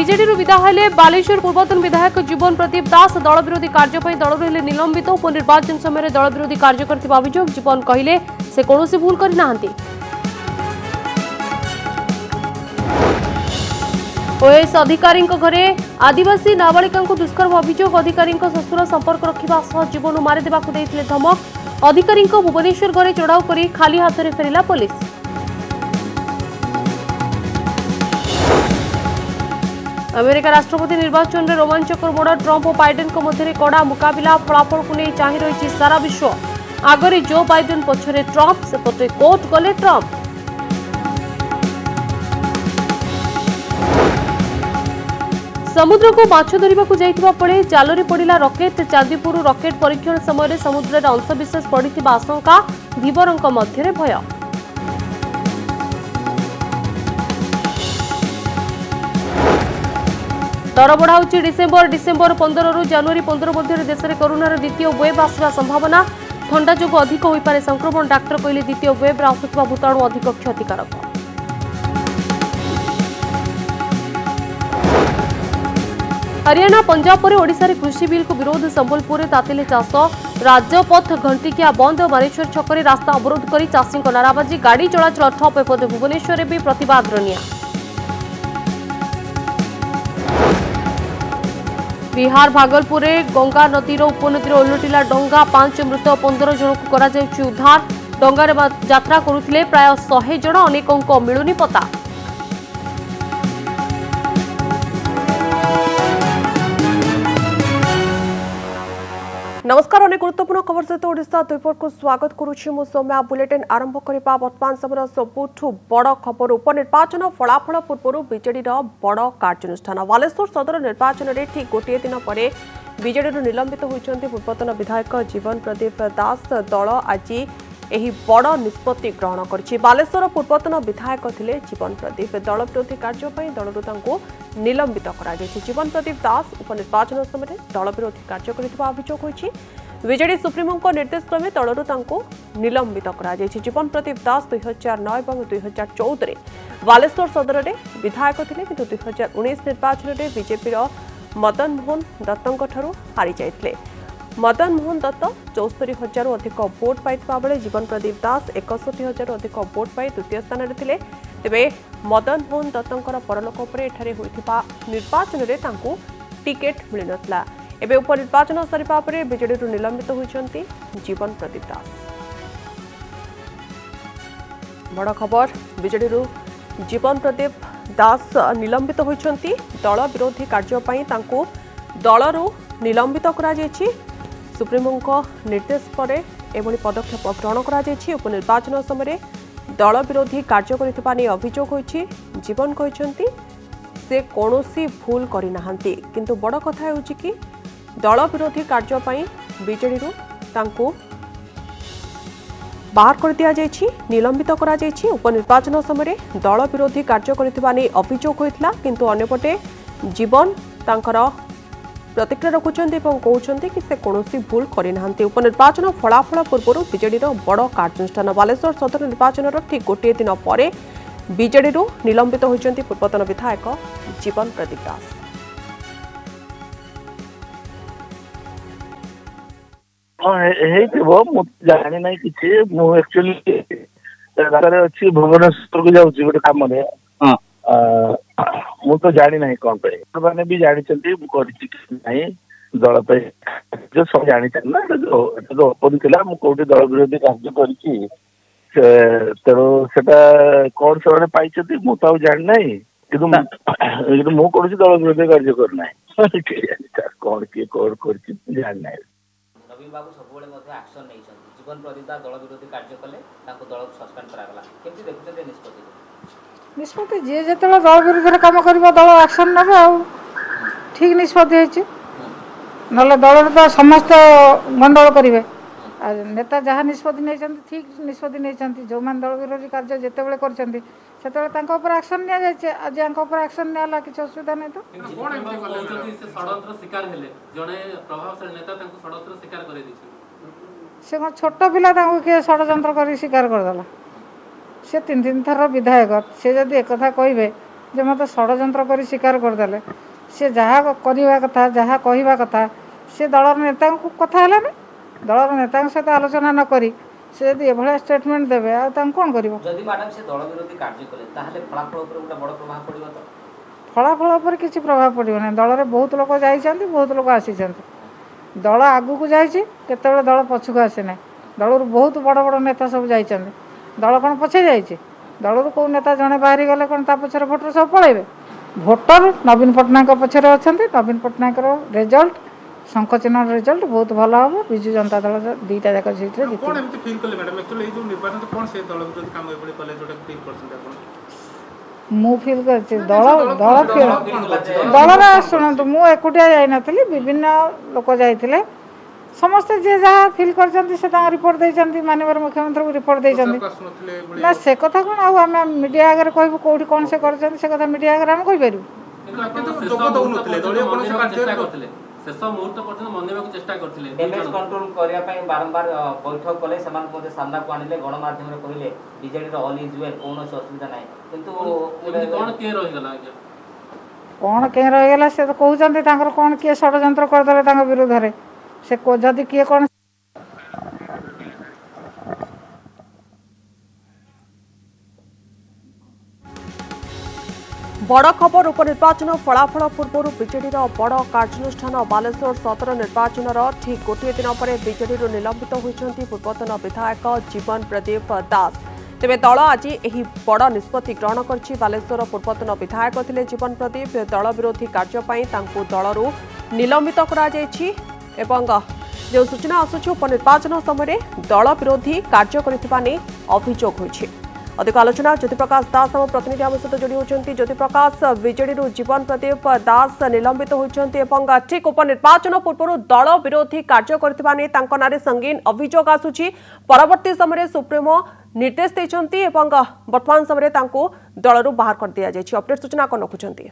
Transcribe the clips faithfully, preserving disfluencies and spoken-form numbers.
BJD विदा हेले बालेश्वर पूर्वतन विधायक जीवन प्रदीप दास दल विरोधी कार्य दल हेले निलंबित। उपनिर्वाचन समय दल विरोधी कार्य करथिबा अभियोग जीवन कहिले से कोनोसी भूल करि नाहंती। ओएस अधिकारी घरे आदिवासी नाबालिका दुष्कर्म अभियोग। अधिकारी ससुर संपर्क रखा सह जीवन मारिदेवा धमक। अधिकारी भुवनेश्वर घरे चढ़ाऊ कर खाली हाथ में फेरिला पुलिस। अमेरिका राष्ट्रपति निर्वाचन में रोमांचकर मोड़। ट्रंप और बाइडेन मध्य कड़ा मुकाबिला। फलाफल को नहीं चाहि रही सारा विश्व। आगरे जो बाइडेन पछरे ट्रंप सेपटे कोर्ट गले ट्रंप। समुद्र को माछ धरिबा को जाइतिबा पड़े जालरे पड़िला रॉकेट। चांदीपुर रॉकेट परीक्षण समय समुद्र में अंशविशेष पड़िथिबा आशंका। धीवरंक मध्य भय। दर बढ़ाऊँच डिसेम्बर डिसेम्बर पंद्रह रु जनवरी पंद्रह मध्य देश में कोरोनार द्वितीय वेव आसवा संभावना। ठंडा जो अधिक हो पारे संक्रमण। डाक्टर कहले द्वितीय वेव आसुवा भूताणु अधिक क्षतिकारक। हरियाणा पंजाब पर ओडिशा रे कृषि बिल को विरोध। संबलपुर में तातिले चाष। राजपथ घंटिकिया बंद। मानेश्वर छक रास्ता अवरोध कर चाषी नाराबाजी। गाड़ी चलाचल ठप। एपटे भुवनेश्वर में भी प्रतिवाद रनिया। बिहार भागलपुर गंगा नदीर उपनदी ओलटिला डंगा। पांच मृत पंद्रह जन को करा जाउछि उद्धार। डंगार यात्रा करुथिले प्राय सौ जन। अनेकों मिलुनी पता। नमस्कार। अनेक गुरुत्वपूर्ण खबर सहित ओडिशा द्वीपर को स्वागत करुछि। मु सौम्या। बुलेटिन आरंभ करबा वर्तमान समय सबुठु बड़ खबर। उपनिर्वाचन फलाफल पूर्व बीजेडी बड़ कार्यानुष्ठान। बालेश्वर सदर निर्वाचन में ठीक गोटे दिन पर बीजेडी निलंबित होइछन्ति पूर्वतन विधायक जीवन प्रदीप दास। दल आज एही बड़ निष्पत्ति ग्रहण करछि। बालेश्वर पूर्वतन विधायक थिले जीवन प्रदीप। दल विरोधी कार्य पई दलरु तांको निलंबित करा जायछि। जीवन प्रदीप दास उपनिर्वाचन समय दल विरोधी कार्य करितबा अभियोग होइछि। बीजेडी सुप्रीमों निर्देश क्रमे दलरु तांको निलंबित करा जायछि। जीवन प्रदीप दास दुई हजार नौ और दुई हजार चौदह बालेश्वर सदर में विधायक थिले किंतु दुई हजार उन्नीस निर्वाचन में बीजेपी मदन मोहन दत्तों ठारू हारी जाइथिले। मदन मोहन दत्त चौस्तरी हजार अधिक भोट पाइथिबा बेले जीवन प्रदीप दास एकसठी हजार अधिक भोट पाई द्वितीय स्थान में थिले। तेबे मदन मोहन दत्तंकर परलोक उपरे एठारे होइथिबा निर्वाचन में तांको टिकेट मिल नथला। एबे उपनिर्वाचन सरिबा परे बीजेडी निलंबित होइछन्ति जीवन प्रदीप दास। बड़ खबर। बीजेडी जीवन प्रदीप दास निलंबित होइछन्ति। दल विरोधी कार्य पई तांको दलरु निलंबित करा जायछि। सुप्रीमों निर्देश पर एभली पदक्षेप ग्रहण करा जायछि। उपनिर्वाचन समय दल विरोधी कार्य करिथिबा नै अभियोग होइछि। जीवन कहिसंती से कोनोसी भूल करि नाहंती। किंतु बड़ कथा हेउछि कि दल विरोधी कार्य पई बीजेडी तांको बाहर कर दिया जायछि, निलंबित करा जायछि। उपनिर्वाचन समय दल विरोधी कार्य करिथिबा नै अभियोग होइतला। किंतु अन्यपटे जीवन तांकर प्रतिक्रिया रखुंट और कहते कि से कौन भूल करना। उपनिर्वाचन फलाफल पूर्व बीजेडी बड़ कार्यानुष्ठान। बालेश्वर सदर निर्वाचन ठीक गोटे दिन पर बीजेडी निलंबित होइछन्ति पूर्वतन विधायक जीवन प्रदीप दास। जानी ना कि भुवनेश्वर को जाऊँगी गोटे कम मु तो जानी ना कौन पे मैंने भी जानी नहीं दल जो सब जानी ना जो ओपन थी मुझे दल विरोधी कार्य कर तेणु से कौन से पाई मुझे जानी ना कि मुझे कौन दल विरोधी कार्य करना कौन किए कौन कर जानी ना। नवीन बाबू सब एक्शन नहीं जीवन प्रदीप दास दल विरोधी कार्य कले दल सस्पेंड करागला केमती देखुते निष्पत्ति निष्पत्ति जी जो दल विरुद्ध कम कर दल एक्शन ने आ ठीक निष्पत्ति ना दल तो समस्त गंडल करेंगे नेता जहाँ निष्पत्ति नहीं ठीक निष्पत्ति नहीं जो मैंने दल विरोधी कार्य जिते कर एक्शन नि जाए आज एक्शन निला किसी असुविधा नहीं। तो से छोट पिला किए षड्यंत्र कर स्वीकार करदेला। से तीन तीन थर विधायक से जदि एक कहे जे मत षड्यंत्र कर स्वीकार करदे सी जहाँ करवा कथा जहाँ कहवा कथा सी दलर नेता कथा है दलर नेता सहित आलोचना न करी से यदि एभलिया स्टेटमेंट देवे आ कौन कर फलाफल पर किसी प्रभाव पड़ो ना दल में बहुत लोग जाइए बहुत लोग आसी दल आगू को जाइए केतबे दल पछक आसी ना दल बहुत बड़ बड़ नेता सब जाइए दल कौन पछे जाइए दल कौ नेता जड़े बाहरी गले कौन ता पछरे भोटर सब पलैबे भोटर नवीन पट्टनायक पछरे अच्छा नवीन पट्टनायक रिजल्ट शंखचिन्ह रिजल्ट बहुत भल हम विजु जनता दल दुईटा जाक सीट मु फिल कर दल दल दल शुणु मु एकुटिया जाइनी विभिन्न लोक जाइए समस्ते जे जहाँ फिल कर रिपोर्ट देती माननीय मुख्यमंत्री को रिपोर्ट देती ना से कथा कौन आम मीडिया आगे कहूँ कौटी कौन से कथा मीडिया आगे आम कहीपर शेष मुहूर्त पर्यंत मनवाक चेष्टा करथिले डैमेज कंट्रोल करिया पई बारंबार बैठक कले समान मध्ये सामना को आनिले गणमाध्यम रे कहिले बीजेडी रो ऑल इज वेल कोनो असुविधा नाही किंतु कोन के रहि गला आज्ञा कोन के रहि गला से तो कहउचंती तांकर कोन के षडयंत्र कर देले तांकर विरोध रे से को जदी के कोन बड़ खबर उपनिर्वाचन फलाफल पूर्व बीजेडी बड़ कार्यानुष्ठान बालेश्वर सदर निर्वाचन ठीक गोटे दिन पर बीजेडी निलंबित होती पूर्वतन विधायक जीवन प्रदीप दास तेज दल आज यह बड़ निष्पत्ति ग्रहण कर बालेश्वर पूर्वतन विधायक थे जीवन प्रदीप दल विरोधी कार्यपाई दलू निलंबित कर जो सूचना आसुची उपनिर्वाचन समय दल विरोधी कार्य करने अभियोग होइछि। अधिक आलोचना ज्योतिप्रकाश दास आम प्रतिनिधि आम सहित जोड़ी होती। ज्योतिप्रकाश बीजेडी जीवन प्रदीप दास निलंबित होती ठीक उपनिर्वाचन पूर्व दल विरोधी कार्य करने संगीन अभियोग आसूची परवर्ती समय सुप्रीमो निर्देश देते वर्तमान समय दलू बाहर कर दिया जाए अपडेट सूचना कौन रखुंट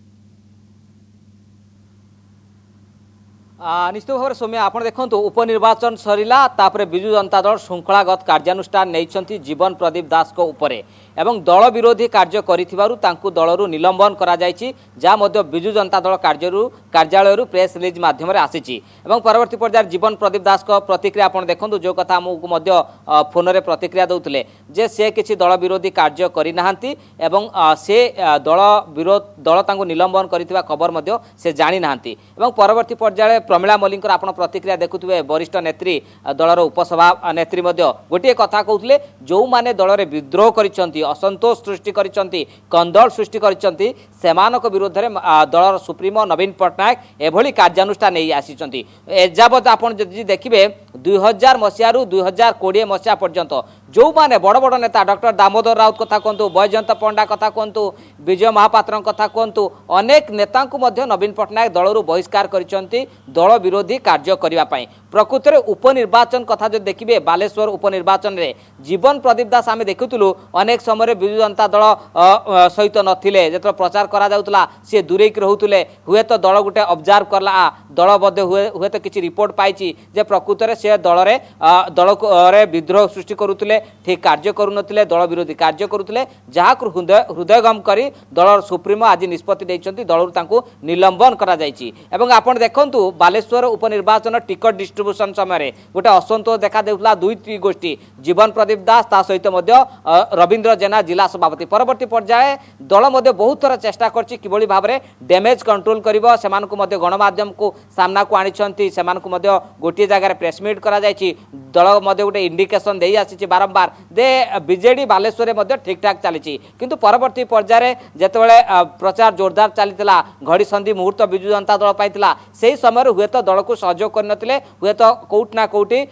निश्चित भाव में सौम्य आप देखो उपनिर्वाचन सरला तापर विजु जनता दल श्रृंखलागत कार्यानुष्ठान नहीं जीवन प्रदीप दास को उपरे एवं दल विरोधी कार्य करिथिबारु तांकु दलरू निलंबन करा जायछि जा मध्य विजु जनता दल कार्यरू कार्यालयरू प्रेस रिलीज माध्यम रे आसीछि एवं परवर्ती पर्याय जीवन प्रदीप दास को प्रतिक्रिया आपण देखंतु जो कथा हमकु मध्य फोन रे प्रतिक्रिया दउतले जे से किछि दल विरोधी कार्य करि नाहंती एवं से दल विरोध दल तांकु निलंबन करिथिबा खबर मध्य से जानि नाहंती एवं परवर्ती पर्याय प्रमिला मल्लिकर आपण प्रतिक्रिया देखुथिबे वरिष्ठ नेत्री दलर उपसभा नेत्री मध्य गोटे कथा कहउतले जो माने दल रे विद्रोह करिसंती असंतोष सृष्टि करिसंती कंदल सृष्टि करिसंती सेमानक विरोध रे दलर सुप्रीमो नवीन पट्टनायक एभली कार्यानुष्ठान नहीं आसीचंती एजाबत आपण जदि देखिबे दुई हजार मसीह रु दुई हजार कोड़े मसीहा पर्यंत जो माने बड़ बड़ नेता डॉक्टर दामोदर राउत कथा कहतु बैजयंत पंडा कथा कहतु विजय महापात्र कथा कहतु अनेक नेता नवीन पट्टनायक दलरू बहिष्कार करिसंती दल विरोधी कार्य करिबा पई प्रकृत में उपनिर्वाचन कथा जो देखिए बालेश्वर उपनिर्वाचन रे जीवन प्रदीप दास आम देखुलु अनेक समय विजु जनता दल सहित नथिले जत प्रचार करा जाउतला से दूरेक रहुतले हुए तो दल गुटे ऑब्जर्व करला दल बदे हुए हुए तो किसी रिपोर्ट पाइछि जे प्रकृत में से दल रे दल रे विद्रोह सृष्टि करुतले ठीक कार्य करुनथिले दल विरोधी कार्य करुतले जहा हृदय हृदयगम करी दल सुप्रीमो आज निष्पत्ति दैछंती दलरु तांकु निलंबन करा जायछि एवं आपण देखंतु बालेश्वर उपनिर्वाचन टिकट डिस्ट्रीब्यूशन समय गोटे असंतोष देखा देउतला दुईटी गोष्ठी जीवन प्रदीप दास ता सहित मध्य रविंद्र जेना जिला सभापति परवर्ती पर्याय दल मध्य बहुत थर चेष्टा करछि किबोली भाबरे डैमेज कंट्रोल करिवो सेमानकु मध्य गणमाध्यम को सामना को आनिछंती सेमानकु मध्य गोटे जगह प्रेस मीट करा जायछि दल मध्य गोटे इंडिकेशन देई आसीछि बारंबार दे बीजेडी बालेश्वर मध्य ठीक ठाक चली किंतु परवर्ती पर्याय जेतेबेले प्रचार जोरदार चलीतिला घड़ी संधि मुहूर्त विजु जनता दल पाइतिला सेही समय हुए तो दल को सहयोग करनथिले हुए तो कोउट ना कोउटी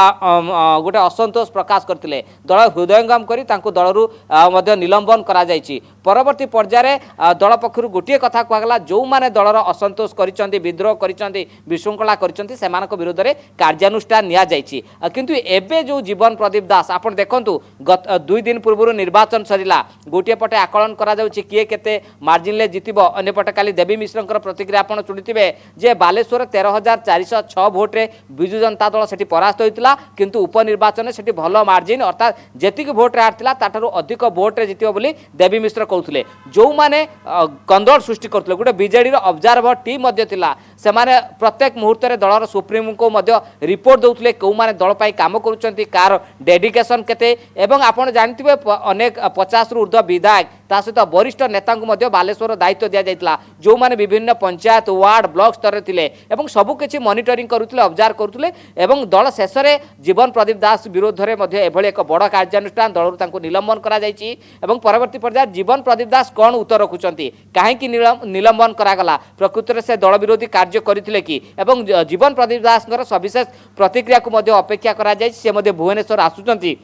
गोटे असंतोष प्रकाश करथिले दल हृदयंगम करी तांको दलरू मध्य निलंबन करा जायछि परवर्ती पर्याय दल पक्षरु गोटे कथा कहगला जो माने दलर असंतोष करिसंती विद्रोह करिसंती विशृंखला करिसंती सेमानक विरोध रे कार्यानुष्ठान निया जायछि किंतु एबे जो जीवन प्रदीप दास आपण देखंतु दुई दिन पूर्व निर्वाचन सरिला गोटे पटे आकलन करा जाउछि किए केते मार्जिन ले जितिबो अन्य पटे काली देवी मिश्रंकर प्रतिक्रिया आपण चुनिथिबे जे बालेश्वर तेरह हजार चार सौ छह भोट रे विजु जनता दल सेठी परास्त होइतिला किंतु उपनिर्वाचन सेठी भल मार्जिन अर्थात जेतिक भोट रे हारतिला ताठारु अधिक भोट रे जितियो बोली देवी मिश्र कहउथिले जो माने कंदोल सृष्टि करथिले गुटे बीजेडी रो ऑब्जर्वर टीम मध्य थिला से माने प्रत्येक मुहूर्त रे दलर सुप्रीम को मध्य रिपोर्ट दउथिले को माने दल पाई काम करूचंती कार डेडिकेशन केते एवं आपण जानथिबे अनेक पचास रु ऊर्ध्व विधायक ता सहित वरिष्ठ नेता को बालेश्वर दायित्व दि जाइतिला जो माने विभिन्न पंचायत वार्ड ब्लॉक स्तर थिले एवं सबु किछि मॉनिटरिंग करूथिले ऑब्जर्व करूथिले एवं दल शेष रे जीवन प्रदीप दास विरोध रे मध्य एभली एक बड़ कार्यानुष्ठान दलरु तांको निलंबन करा जाइछि एवं परवर्ती पर्याय जीवन प्रदीप दास कोन उत्तर रखुचंती काहे कि निलंबन करा गला प्रकृति रे से दल विरोधी कार्य करथिले कि एवं जीवन प्रदीप दास सविशेष प्रतिक्रिया को मध्य अपेक्षा करा जाइछि से मध्य भुवनेश्वर आसुचंती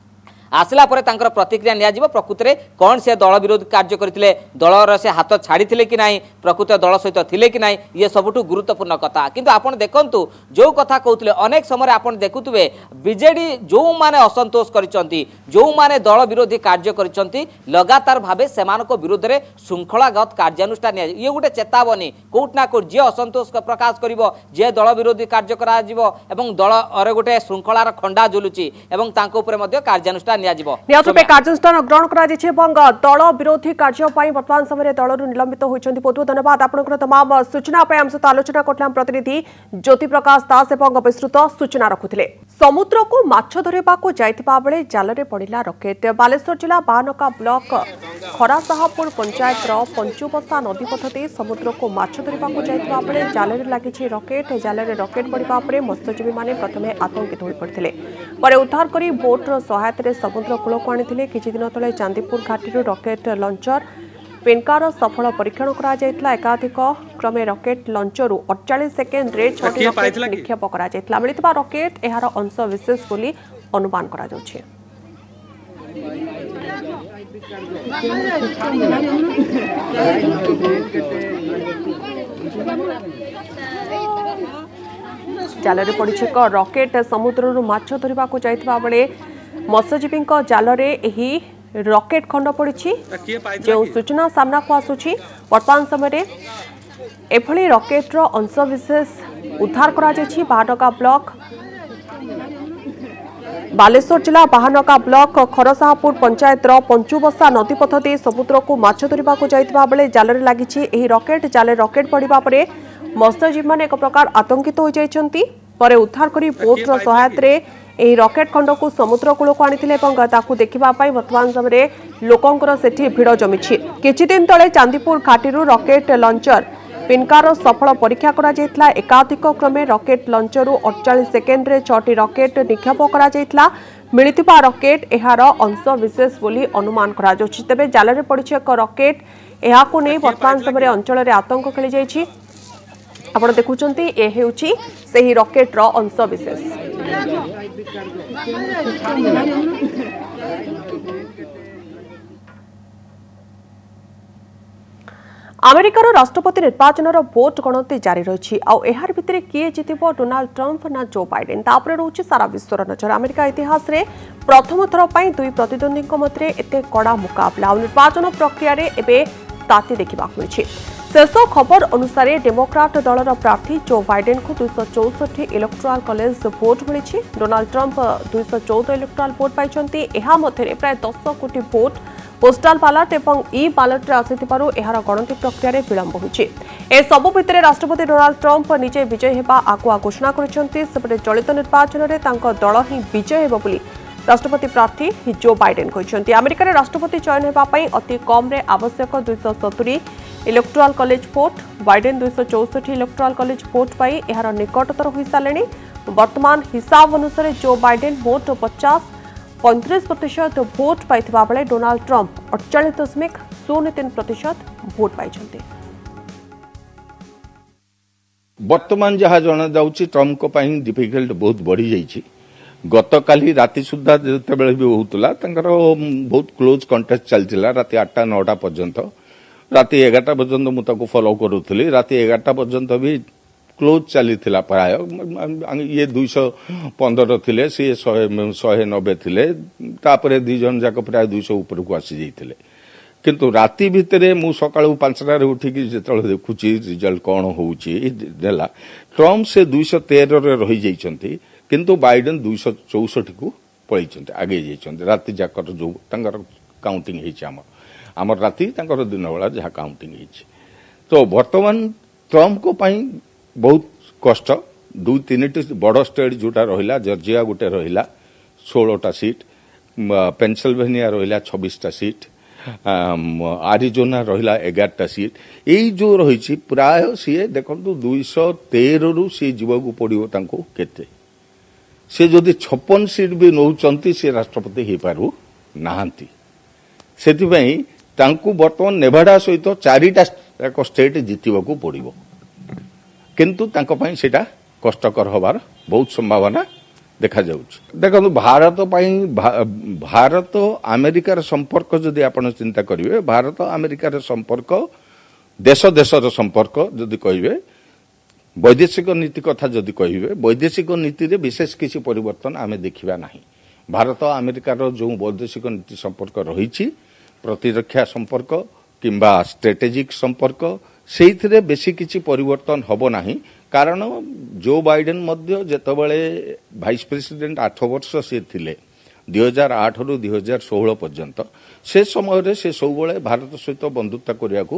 आसला परे तांकर प्रतिक्रिया निया जिवो प्रकृति रे कोन से दल विरोध कार्य करथिले दलर से हाथ छाड़ीथिले कि नाही प्रकृत दल सहित थिले कि नाही ये सबुठु गुरुत्वपूर्ण कथा किंतु आपण देखंतु जो कथा कहउथिले अनेक समय आपण देखुतबे बीजेडी जो माने असंतोष करिसंती जो माने दल विरोधी कार्य करिसंती लगातार भाबे सेमानको विरोध रे शृंखलागत कार्यानुष्ठान निया ये गुटे चेतावनी कोट ना कोट जे असंतोष प्रकाश करिवो जे दल विरोधी कार्य करा जिवो एवं दल अरे गुटे शृंखलार खंडा झुलुची एवं तांको ऊपर मध्ये कार्यानुष्ठान कार्यानुष्ठान ग्रहण कर दल विरोधी कार्य वर्तमान समय दलू निलंबित होती बहुत बहुत धन्यवाद आपंकर तमाम सूचना आम सहित आलोचना करते प्रतिनिधि ज्योति प्रकाश दास और विस्तृत सूचना रखुले समुद्र को माछ धरवा जाइथिबा बेले जाल रे पड़िला रॉकेट बालेश्वर जिला बाहनका ब्लॉक खरासाहापुर पंचायत पंचुबसा नदीपथ दे समुद्र को माछ धरवा जाइथिबा बेले जाल रे लागिछि रॉकेट जाल रे रॉकेट पड़िबा परे मत्स्यजीवी माने प्रथमे आतंकित होई पड़थिले परे उद्धार करी बोट रो सहायता समुद्र कूल को आनी किछि दिन तले चांदीपुर घाटी रॉकेट लॉन्चर पेनकार सफल परीक्षण करा जायतला एकाधिक क्रमे रॉकेट लॉन्चर अड़तालीस सेकेंड रे छटी रॉकेट निक्षेप करा जायतला मिलितबा रॉकेट एहार अंश विशेष बोली अनुमान करा जाउछि जाल रे पड़ी एक रॉकेट समुद्र माछ धरवा जाइथिबा बेले मत्स्यजीवी जाल रे एही रॉकेट खंड पड़ी जो सूचना सामना को आसुची वर्तमान समय एभली रॉकेट रो अंश विशेष उद्धार करा जायछि बाहनका ब्लॉक बालेश्वर जिला बाहनका ब्लॉक खरसाहापुर पंचायत पंचुबसा नदीपथ दे समुद्र को माछ धरवा जाइथिबा बेले जाल रे लागिछि एही रॉकेट जाल रॉकेट पड़िबा परे मत्स्यजीवी माने एक प्रकार आतंकित हो जाइछन्ती परे उद्धार करी बोट रो सहायता रे एही रॉकेट खंड को समुद्र कूल को आनिथिले एवं ताकू देखिबा पाई वर्तमान समय लोकंकर सेठी भिड़ जमिछि किछि दिन तले चांदीपुर घाटीरू रॉकेट लॉन्चर पिनकार सफल परीक्षा करा जायतला एकाधिक क्रमे रॉकेट लॉन्चर अड़तालीस सेकेंड रे छटी रॉकेट निक्षेप करा जायतला मिलितिबा रॉकेट एहार अंश विशेष बोली अनुमान करा जाउछि तबे जाल रे पड़िछि एक रॉकेट एहाकु नै वर्तमान समय अंचल रे आतंक खेली जायछि आपण देखुचंती ए हेउछि सेही रॉकेट रो अंश विशेष अमेरिकार राष्ट्रपति निर्वाचन भोट गणति जारी रही आर भितर किए जितिबो डोनाल्ड ट्रंप ना जो बाइडेन तापरे रोचे सारा विश्वर नजर अमेरिका इतिहास रे प्रथम थर पई दुई प्रतिद्वंदी मध्य एते कड़ा मुकाबला निर्वाचन प्रक्रिया रे एबे ताती देखा मिली शेष खबर अनुसार डेमोक्राट दलर प्रार्थी जो बाइडेन को दुईश चौसठ इलेक्ट्राल कॉलेज भोट मिली डोनाल्ड ट्रंप दुईश चौदह इलेक्ट्राल भोट पाई प्राय दस कोटी भोट पोस्टाल बालट एवं इ बालट आसिथिबारु एहार गणति प्रक्रिया रे विलंब होइछि ए सबु भितरे राष्ट्रपति डोनाल्ड ट्रंप निजे विजय हेबा आगुआ घोषणा करिसेंति सेपटे चलित निर्वाचन रे तांको दल ही विजय हेबो बोली राष्ट्रपति प्रार्थी जो बाइडेन कहिसेंति अमेरिका रे राष्ट्रपति चयन हेबा पई अति कम रे आवश्यक दुईश सत्तरी इलेक्ट्राल कॉलेज भोट बाइडेन दुईश चौसठ इलेक्ट्राल कॉलेज भोट पाई एहार निकटतर होई सालेनी वर्तमान हिसाब अनुसार जो बाइडेन भोट पचास पैंतीस प्रतिशत भोट पाई बेले डोनाल्ड ट्रंप अड़चाश दशमिक शून्य तीन प्रतिशत भोट पाई वर्तमान जहाँ जना जाऊँगी ट्रंप को डिफिकल्ट बहुत बढ़ी जाइए गत काली राति सुधा जो भी होता बहुत क्लोज कंटेस्ट चलता राति आठटा नौटा पर्यंत राति एगारटा पर्यंत मुझे फॉलो करूली राति एगारटा पर्यंत भी क्लोज चली प्राय ये दुईश पंदर थे सी शहे नबे थे तापर दी जन जाक प्राय दुईश ऊपर को आसी जाते किंतु राति भितर मु सकाळू पांचटार उठिकी जेतବେଳେ देखुची रिजल्ट कौन होउची देला ट्रम्प से दुई सौ तेरह रे रही जाइछंती किंतु बाइडेन दुई सौ चौसठ को पळैछंती आगे जाइछंती राति जाकर जो तंगर काउंटिंग हेछि हमर हमर राति तंगर दिन बेला जहा काउंटिंग हेछि तो वर्तमान ट्रम्प को पई बहुत कष्ट दुई तीन बड़ स्टेट जोटा रहिला जॉर्जिया गोटे रहिला सोलह टा सीट पेनसिल्वेनिया रहिला छब्बीस टा सीट आरिजोना रहिला ग्यारह टा सीट एई जो रही प्राय सी देखो दुई सौ तेरह रु सी जीवाकू पड़ो तांको केते से जदि छप्पन सीट भी नौचंती से राष्ट्रपति हो पारु नाहांती सेतिपई तांको वर्तमान नेभाडा सहित चारिटा स्टेट जीतवाकू पड़ो किंतु तांको पई सेटा कष्टकर हबार बहुत संभावना देखा जाउछ देखो भारत पई भा, भारत अमेरिकार संपर्क जदि आपण चिंता करिवे भारत अमेरिकार संपर्क देश देशर संपर्क जदि कहिवे वैदेशिक नीति कथा जदि कहिवे वैदेशिक नीति रे विशेष किसी परिवर्तन आमे देखिबा नाही भारत अमेरिकार जो वैदेशिक नीति संपर्क रहिछि प्रतिरक्षा संपर्क किंबा स्ट्रेटेजिक संपर्क सेइथिरे बेसी किछि परिवर्तन हबो नाही कारण जो बाइडेन मध्य जेतबेले वाइस प्रेसिडेंट आठ वर्ष से थिले दो हज़ार आठ रु दो हज़ार सोलह पर्यंत से समय रे से सब बेले भारत सहित बंधुता करिया को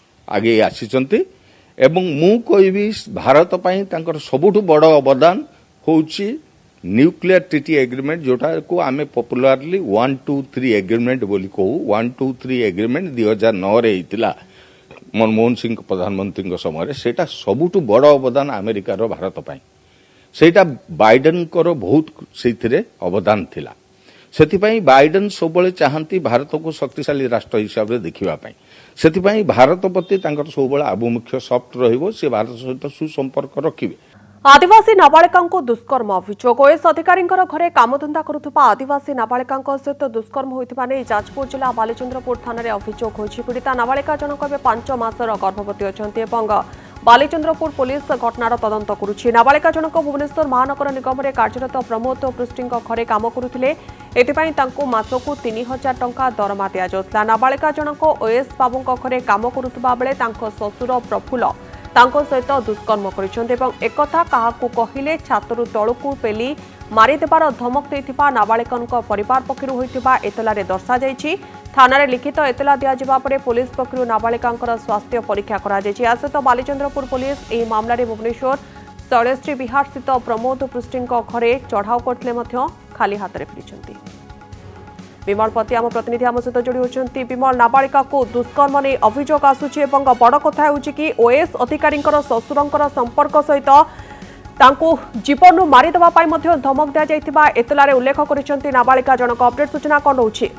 आगे आसीचंती एवं मु कहबी भारत पई तांकर सबुठु बड़ अवदान होउची न्यूक्लियर ट्रिटी एग्रीमेंट जोटा को आमे popularly one two three agreement बोली कहू वन टू थ्री एग्रीमेंट दो हज़ार नौ रे हितला मनमोहन सिंह प्रधानमंत्री समय सेटा सबुठु बड़ अवदान अमेरिकार भारत पई सेटा बाइडेन कर बहुत सेथिरे अवदान थिला सेथिपई बाइडेन सबले चाहंती भारत को शक्तिशाली राष्ट्र हिसाब रे देखिबा पई सेथिपई भारत प्रति तांकर सबले आभिमुख्य सॉफ्ट रहिबो से भारत सहित सुसंपर्क रखिबे आदिवासी नाबालिका दुष्कर्म अभियोग ओएस अधिकारी घरे कामधंदा करुवा आदिवासी नाबालिका सहित दुष्कर्म होता नहीं जाजपुर जिला बालीचंद्रपुर थाना अभियोग होती पीड़िता नाबालिका जनक ए पांच मासर गर्भवती अच्छा बालीचंद्रपुर पुलिस घटनार तदंत करुछि नाबालिका जनक भुवनेश्वर महानगर निगम में कार्यरत प्रमोद पृष्टि घरे काम करुथिले एथिपाई तांको मासकु तीन हजार टंका दरमा दिया जाउतला नाबालिका जनक ओएस बाबू घरे काम करुवा बेले तांको ससुर प्रफुल्ल तांको सहित दुष्कर्म करिसेंते एवं एकथा काहाकू कहिले छातरु तळकू पेली मारिदेबार धमक देथिबा नाबालिकांक परिवार पक्षरु होइतिबा एतलारे दर्शा जायछि थानारे लिखित एतला दिया जिबा परे पुलिस पक्षरु नाबालिकांकर स्वास्थ्य परीक्षा करा जायछि आ सहित बालीचंद्रपुर पुलिस एही मामलारे भुवनेश्वर शैलश्री विहार स्थित प्रमोद पृष्टिंक घरे चढ़ाऊ करथिले मध्य खाली हातरे फिरिछंती विमल पति आम प्रतिनिधि आम सहित जोड़ी होती विमल नाबालिका को दुष्कर्म नहीं अभियोग आसूची बड़ कथा होउची कि ओएस अधिकारी ससुर संपर्क सहित तांको जीवन मारिदेवा पाई मध्य धमक दिया जायतिबा एतलारे उल्लेख करिसेंती नाबालिका जनक अपडेट सूचना कोन होउची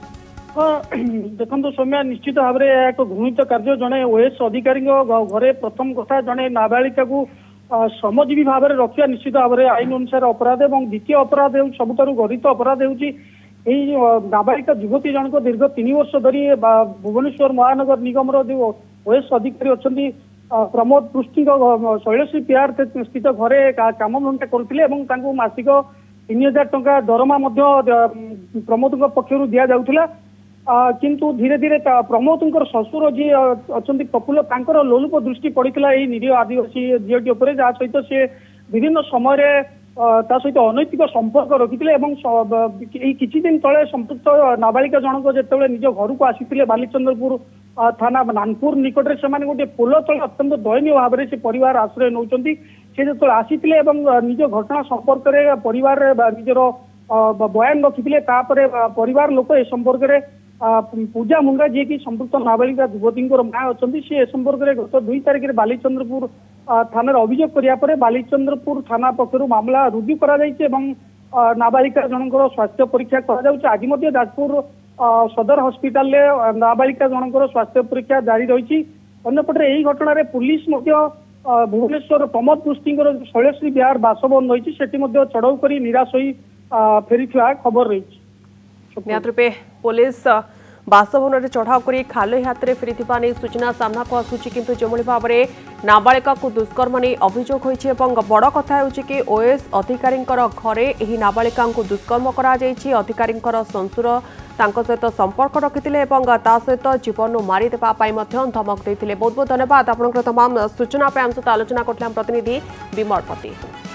देखो सौम्या निश्चित भाव में एक घृणित कार्य जड़े ओएस अधिकारी घरे प्रथम कथा जड़े नाबालिका को श्रमजीवी भाव में रखा निश्चित भाव में आईन अनुसार अपराध और द्वितीय अपराध सबुठारु घोषित अपराध होउची नाबालिका युवती जनक दीर्घ तीन वर्ष धरी भुवनेश्वर महानगर निगम जो ओएस अधिकारी अच्छा प्रमोद पृष्टि शैलश्री विहार स्थित घरे काम घंटा करते मासिक तीन हजार टंका दरमा प्रमोद पक्षर दि जाऊला किंतु धीरे धीरे प्रमोद ससुर जी अच्छा प्रफुल्ल लोलुप दृष्टि पड़ता निरीह आदिवासी झीटी उपर जहाँ सहित सी विभिन्न समय ता सहित अनैतिक संपर्क रखिते किछि दिन तले संपुक्त नाबालिका जनक जेतेबेले निज घर को आसीथिले बालीचंद्रपुर थाना नानपुर निकट से गोटे पोल तले अत्यंत दयनीय भाव में से परिवार आश्रय नौचंती से जो आसीथिले निज घटना संपर्क में परिवार निजर बयान रखिथिले तापरे परिवार लोक ए संपर्क में पूजा मुंगा जी की संपुक्त नाबालिका युवती माँ अच्छा सी ए संपर्क में गत दुई तारिख में बालीचंद्रपुर थाना अभियोग कराया बालीचंद्रपुर थाना पक्षर मामला रुजु करा नाबालिका जनकर स्वास्थ्य परीक्षा करा आज जाजपुर सदर हस्पिटाल नाबालिका जनकर स्वास्थ्य परीक्षा जारी रही अंपटे यही घटन पुलिस भुवनेश्वर प्रमोद पृष्टि शैलश्री विहार बासभवन रही चढ़ाऊ कर निराश हो फेरी खबर रही रूपे पुलिस बासभवन में चढ़ाऊ कर खाली हाथ में फेरी नहीं सूचना सामना को आसूची किंतु जो भाव में नाबालिका को दुष्कर्म नहीं अभियोग होइछि एवं बड़ कथा होउछि कि ओएस अधिकारी घरे एही नाबालिका को दुष्कर्म करा जाइछि अधिकारी ससुर तांको सहित संपर्क रखिथिले एवं ता सहित जीवन मारी देबा पाई मध्य धमक देथिले। बहुत बहुत धन्यवाद आपनकर तमाम सूचना पे हम सहित आलोचना करथिले प्रतिनिधि विमल पति।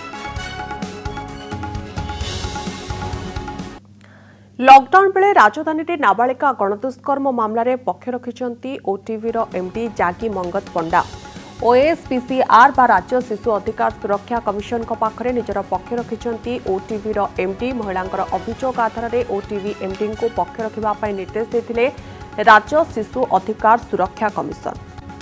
लॉकडाउन बेले राजधानी में नाबालिका गणदुष्कर्म मामलें पक्ष रखिंट ओटीवी एमडी जागी मंगत पंडा। ओएसपीसीआर बा राज्य शिशु अधिकार सुरक्षा कमिशन पाखरे निजर पक्ष रखिंट ओटीवी एमडी। महिलांकर अभियोग आधार में ओटीवी एमडी को पक्ष रखा निर्देश देते राज्य शिशु अधिकार सुरक्षा कमिशन।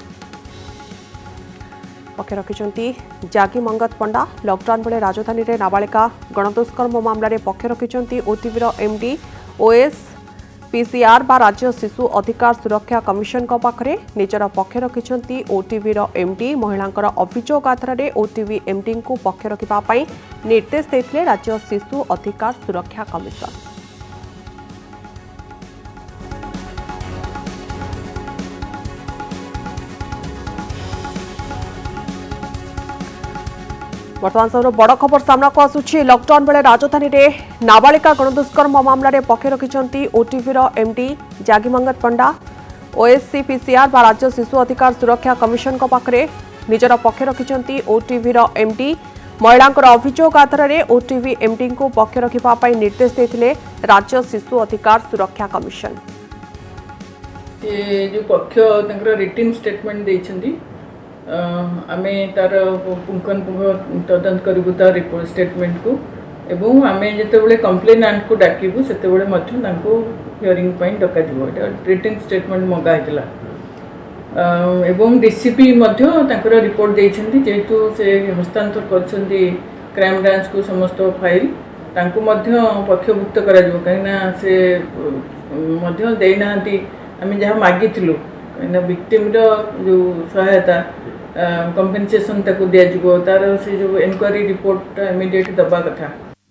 पक्ष रखिंट जागी मंगत पंडा। लॉकडाउन बेले राजधानी में नाबालिका गणदुष्कर्म मामलें पक्ष रखिंट ओटीवी एमडी। ओएसपीसीआर बा राज्य शिशु अधिकार सुरक्षा कमिशन पाखरे निजर पक्ष रखिंट ओटीवी एमडी। महिलांकर अभियोग आधार में ओटीवी एमडी को पक्ष रखा निर्देश देते राज्य शिशु अधिकार सुरक्षा कमिशन। बर्तमान समय बड़ खबर सामना को आसुछि। लॉकडाउन बेले राजधानी में नाबालिका गणदुष्कर्म मामलें पक्ष रखिंट ओटीवी एमडी जागी मंगत पंडा। ओएससीपीसीआर बा राज्य शिशु अधिकार सुरक्षा कमिशन पाखरे निजर पक्ष रखिंट ओटीवी एमडी। महिलांकर अभियोग आधार में ओटीवी एमडी को पक्ष रखा निर्देश देते राज्य शिशु अधिकार सुरक्षा कमिशन। जो पक्ष रिटन स्टेटमेंट देइछंती आमे तार पुंखानुपुंख तदंत करूँ तार रिपोर्ट स्टेटमेंट को एवं आमे जिते कंप्लेनांट को डाकबू से हियरिंग डक रिटन स्टेटमेंट मंगा होता एवं डीसीपी रिपोर्ट देइछंती जेहेतु से हस्तांतर कर क्राइम ब्रांच को समस्त फाइल तांको पक्षभुक्त करा कहीं से देना आम जहाँ मागिलु कहीं विक्टिम जो सहायता कंपेनसेशन ताको दिया जिवो तार से जो इंक्वायरी रिपोर्ट इमिडिएट दबा कथा।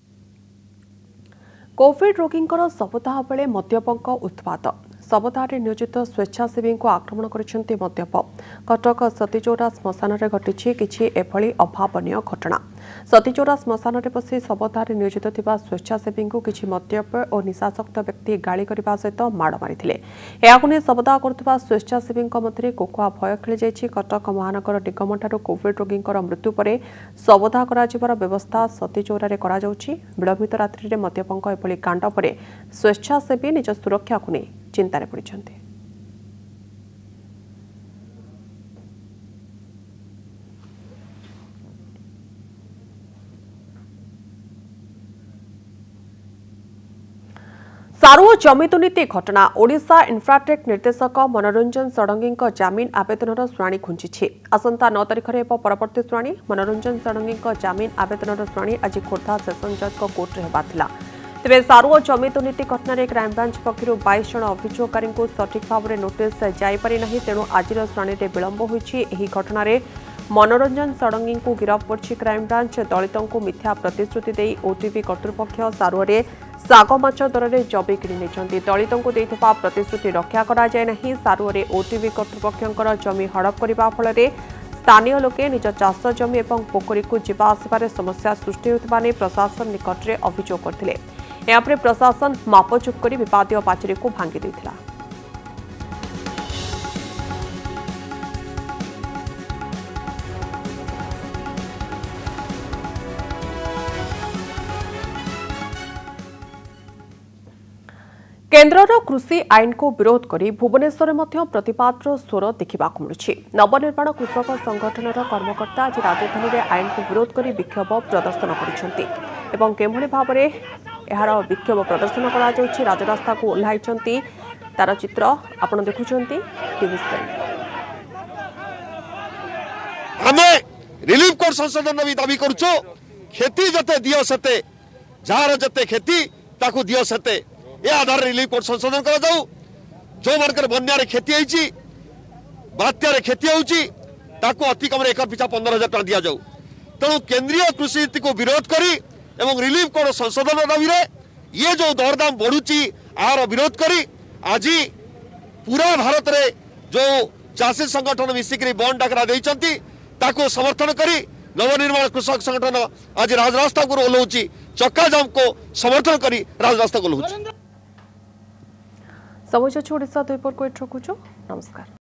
कोविड रोगींकर सप्ताह बेले मद्यपंक उत्पात। सप्ताह नियोजित स्वेच्छासेवी को आक्रमण करिसेंती मद्यप। कटक सतीचौरा श्मशान में घटी किछि एभली अभावनीय घटना। सतीचौरा श्मशान में बसी सप्ताह नियोजित थिबा स्वेच्छासेवी को किछि मद्यप और निशासक्त व्यक्ति गाड़ी करने सहित माड़ मारिथिले। एहाकु नै सप्ताह करुवा स्वेच्छासेवी मध्य कोकुआ भय खेली जाइछि। कटक महानगर निगम ठारू कोविड रोगींकर मृत्यु पर सप्ताह कराजिबार व्यवस्था सतीचौरा करा जाउछि। विलंबित रात्रि में मद्यपंक एभली कांड पर स्वेच्छासेवी निज सुरक्षा को नै चिंतार पड़ते। सारू जमी दुर्नीति घटना। ओडिशा इन्फ्राटेक निर्देशक मनोरंजन षडंगी जमीन आवेदन शुणाणी घुंची। आसंता नौ तारिख में परवर्ती शुणाणी। मनोरंजन षडंगी जमीन आवेदन शुणाणी आज खोर्धा सेसन जज कोर्ट में होता। तेज सारू जमी दुर्नीति घटना क्राइमब्रांच पक्षर बाईस जन अभियोगकारी को सठिक भाव में नोटिस जापारी ना तेणु आज शुणाणी विलंब होती। घटना मनोरंजन षडंगी को गिरफ्त कर क्राइमब्रांच दलितों को मिथ्या प्रतिश्रुति दे ओटीवी कर्तृपक्ष सारुरे साग माछ दर में जमी कि दलितों को देता प्रतिश्रुति रक्षा कराए। सारुरे ओटीवी कर्तृपक्षर जमी हड़प करने फल स्थानीय लोके निज चाष जमी और पोखरी को जीवा आसबार समस्या सृष्टि होता नहीं प्रशासन निकट में अभियोग करते। यापर प्रशासन मापचुप कर विवादीय पाचेरी को भांगी देथिला। केन्द्रर कृषि आईन को विरोध करी भुवनेश्वर में प्रतिवादर स्वर देखा मिलुछि। नवनिर्माण कृषक संगठनर कर्मकर्ता आज राजधानी में आईन को विरोध करी विक्षोभ प्रदर्शन करिसेंति एवं केभଳି भाबरे एहार विक्षोभ प्रदर्शन करा जाउछि राजरास्ता को ओह्लाइछंती तार चित्र आपण देखुछंती टीवी स्क्रीन। हमें रिलीफ कोड संशोधन भी दाबी करूछु। खेती जते दियो सते जार जते खेती ताकू दियो सते ए आधार रिलीफ कोड संशोधन करा जाऊ। जो मानकर बन्या रे खेती होईची बात्या रे खेती होउची ताकू अति कम एकर पिछा पंद्रह हजार टका दिया जाऊ। तेणु केंद्रीय कृषि नीति को विरोध करी एवं रिलीफ कोड संशोधन दाबी रे ये जो दरदाम बढ़ुची आर विरोध करी आज पूरा भारत रे जो चाषी संगठन मिसिक बंद डाकरा देइचंती ताकू समर्थन करी नवनिर्माण कृषक संगठन आज राजरास्ता को ओह्लौची। चक्का जाम को समर्थन करी राजरास्ता को ओह्लौची। समझ ओडिशा दुईपर को रखुଛୁ नमस्कार।